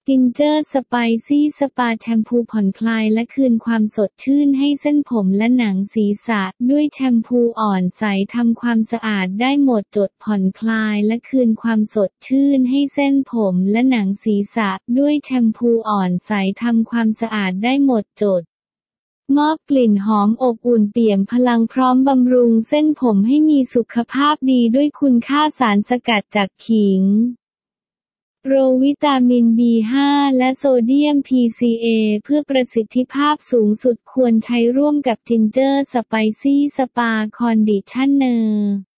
จินเจอร์สไปซี่สปาแชมพูผ่อนคลายและคืนความสดชื่นให้เส้นผมและหนังศีรษะด้วยแชมพูอ่อนใสทำความสะอาดได้หมดจดผ่อนคลายและคืนความสดชื่นให้เส้นผมและหนังศีรษะด้วยแชมพูอ่อนใสทำความสะอาดได้หมดจดมอบกลิ่นหอมอบอุ่นเปี่ยมพลังพร้อมบำรุงเส้นผมให้มีสุขภาพดีด้วยคุณค่าสารสกัดจากขิงโปรวิตามิน B5 และโซเดียม PCA เพื่อประสิทธิภาพสูงสุดควรใช้ร่วมกับจินเจอร์สไปซี่สปาคอนดิชั่นเนอร์